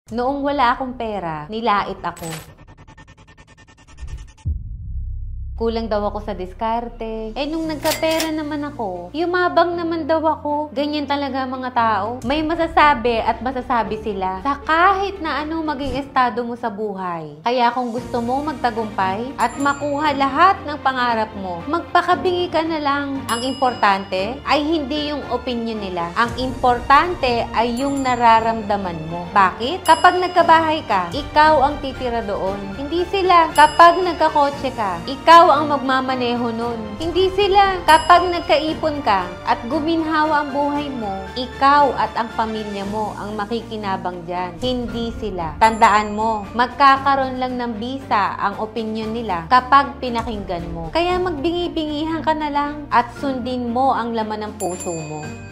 Noong wala akong pera, nilait ako. Kulang daw ako sa diskarte. Nung nagkapera naman ako, yumabang naman daw ako. Ganyan talaga mga tao. May masasabi at masasabi sila sa kahit na anong maging estado mo sa buhay. Kaya kung gusto mo magtagumpay at makuha lahat ng pangarap mo, magpakabingi ka na lang. Ang importante ay hindi yung opinion nila. Ang importante ay yung nararamdaman mo. Bakit? Kapag nagkabahay ka, ikaw ang titira doon. Hindi sila. Kapag nagkakotse ka, ikaw ang magmamaneho nun. Hindi sila. Kapag nagkaipon ka at guminhawa ang buhay mo, ikaw at ang pamilya mo ang makikinabang dyan. Hindi sila. Tandaan mo, magkakaroon lang ng bisa ang opinion nila kapag pinakinggan mo. Kaya magbingi-bingihan ka na lang at sundin mo ang laman ng puso mo.